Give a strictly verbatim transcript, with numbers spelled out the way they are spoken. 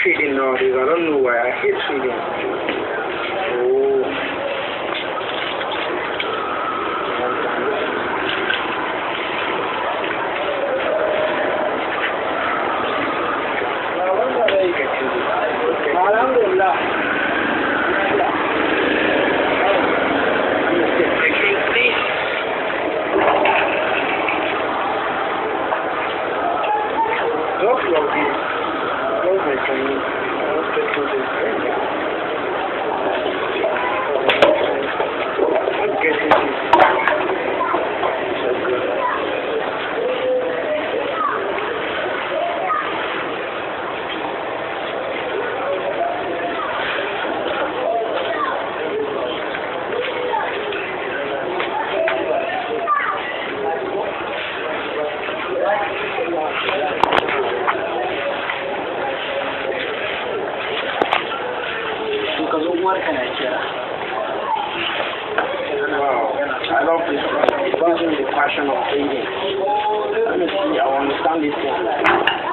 feeding nowadays. I don't know why. I hate feeding. Oh. I wonder where you get this. Alhamdulillah. Don't love this. Don't make me. I don't take to this. I'm getting this. So good. What can I share? Wow, I love this one. It's the passion of reading. Let me see, I understand this one.